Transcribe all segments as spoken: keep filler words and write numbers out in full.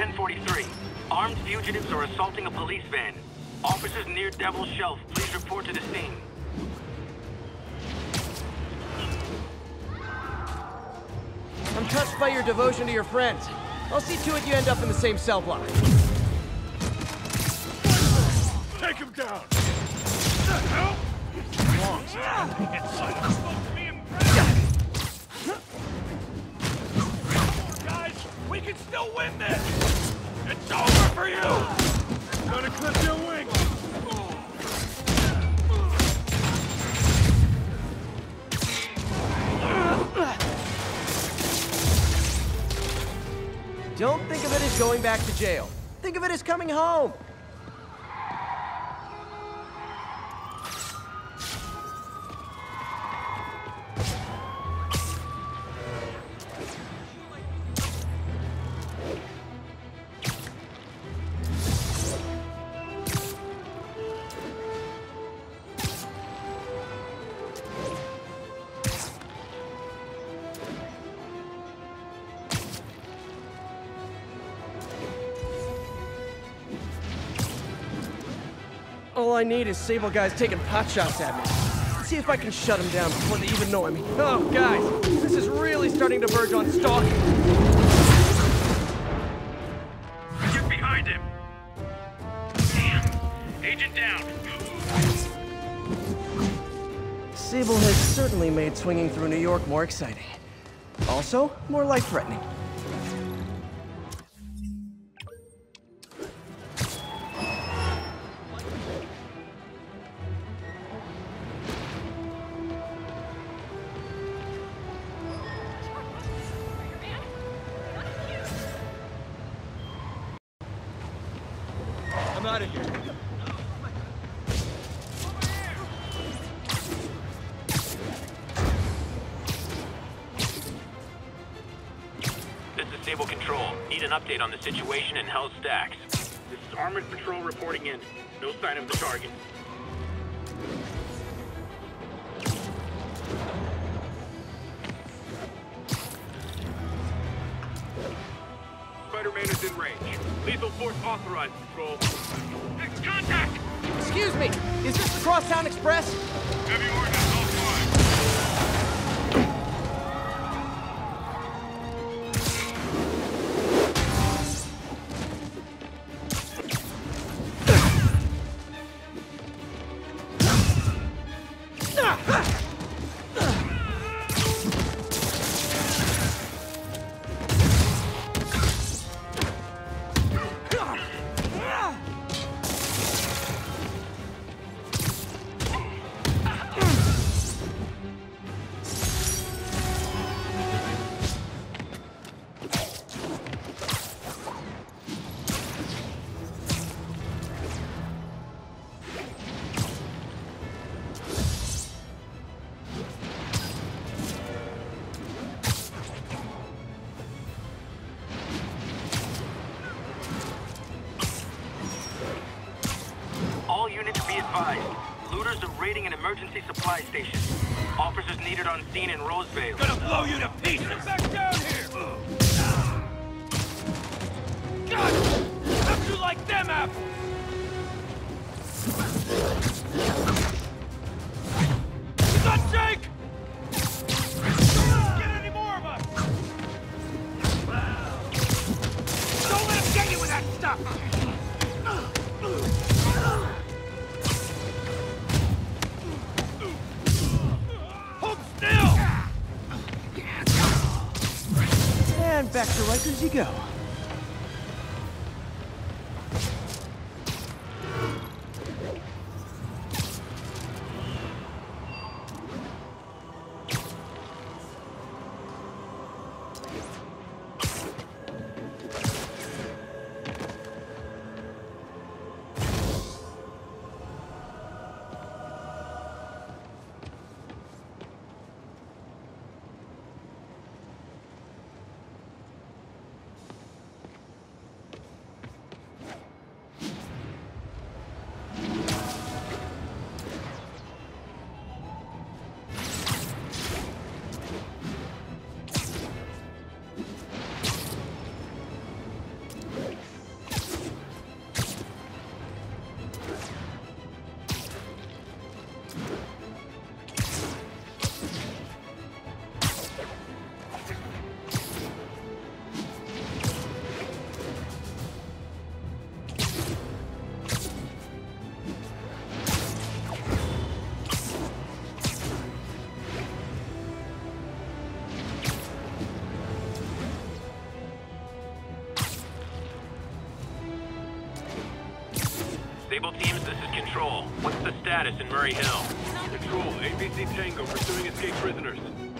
ten forty-three. Armed fugitives are assaulting a police van. Officers near Devil's Shelf, please report to the scene. I'm touched by your devotion to your friends. I'll see to it you end up in the same cell block. Take him down! What the hell? Long since inside I'm supposed to be impressed. Guys, we can still win this! It's over for you! Gonna clip your wings! Don't think of it as going back to jail. Think of it as coming home. All I need is Sable guys taking pot shots at me. Let's see if I can shut them down before they even know I'm here. Oh, guys, this is really starting to verge on stalking. Get behind him! Damn! Agent down! Sable has certainly made swinging through New York more exciting. Also, more life-threatening. I'm out of here. This is Sable Control. Need an update on the situation in Hell's Stacks. This is Armored Patrol reporting in. No sign of the target. Spider-Man is in range. Lethal force authorized, Patrol. Contact! Excuse me, is this the Crosstown Express? Heavy ordnance offline. All units be advised. Looters are raiding an emergency supply station. Officers needed on scene in Rosevale. Gonna blow you to pieces! Back down here! God! How'd you like them apples? You got Jake? Get any more of us! Don't let him get you with that stuff! Hold still! And back to Rikers you go. Control, what's the status in Murray Hill? Control, A B C Tango pursuing escaped prisoners.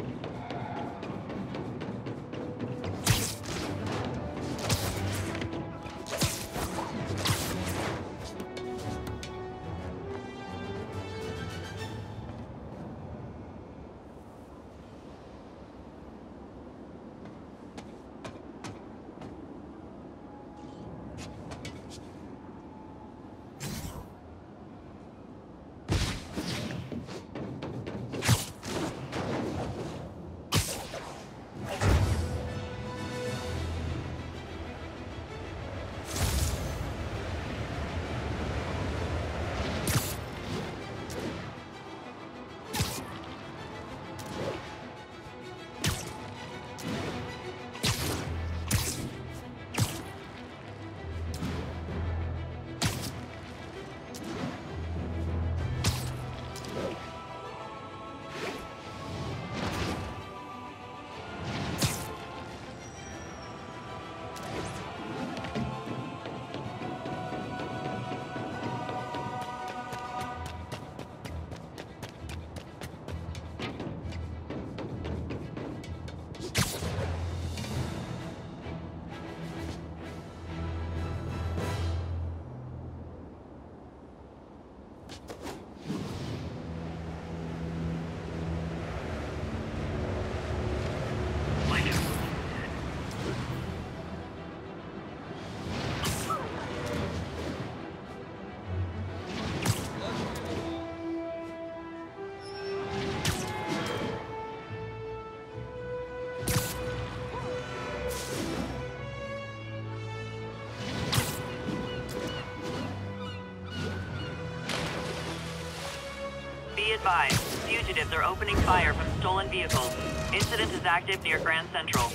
Advised, fugitives are opening fire from stolen vehicles. Incident is active near Grand Central.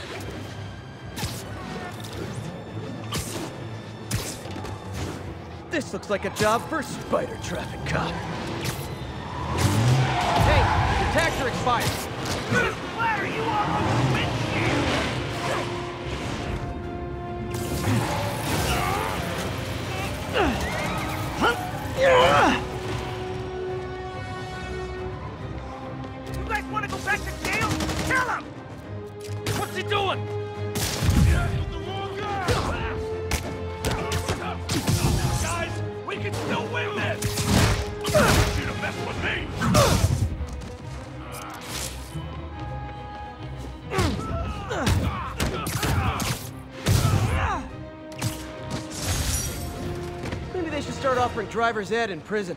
This looks like a job for Spider Traffic Cop. Hey, your tags are expired. Splatter you all over the windshield! You guys want to go back to jail? Kill him! What's he doing? The wrong guy! Guys, we can still win this! I want you to mess with me! Maybe they should start offering driver's ed in prison.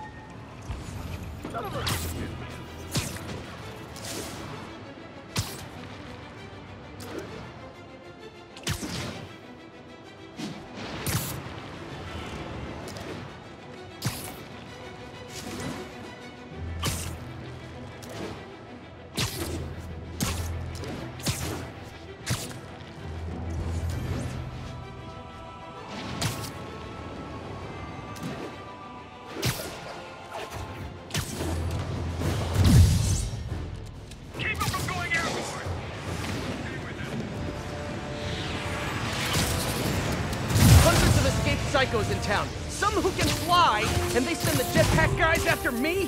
Psychos in town. Some who can fly, and they send the jetpack guys after me?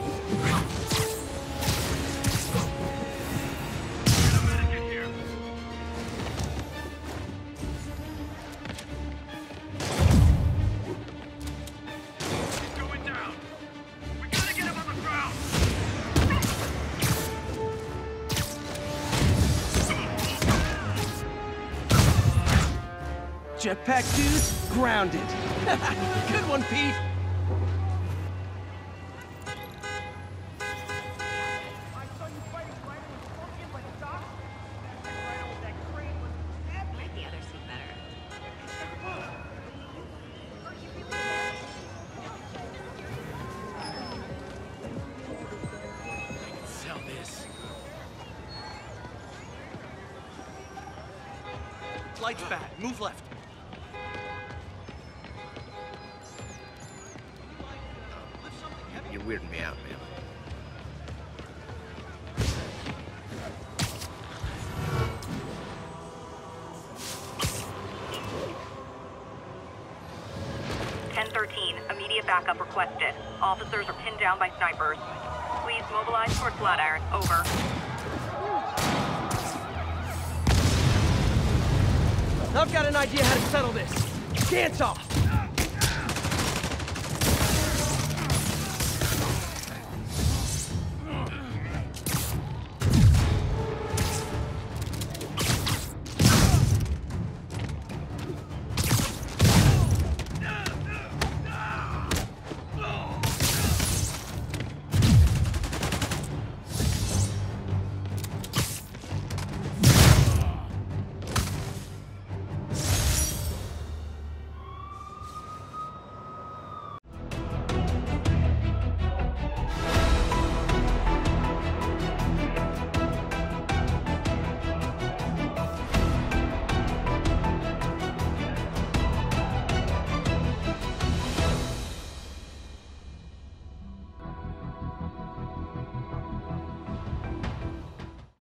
He's going down. We gotta get him on the ground. Jetpack dudes grounded. Good one, Pete. Like the other seat better. Sell this. Light's bad. Move left. You're weirding me out, man. ten thirteen, immediate Immediate backup requested. Officers are pinned down by snipers. Please mobilize toward Flatiron. Over. I've got an idea how to settle this. Dance off!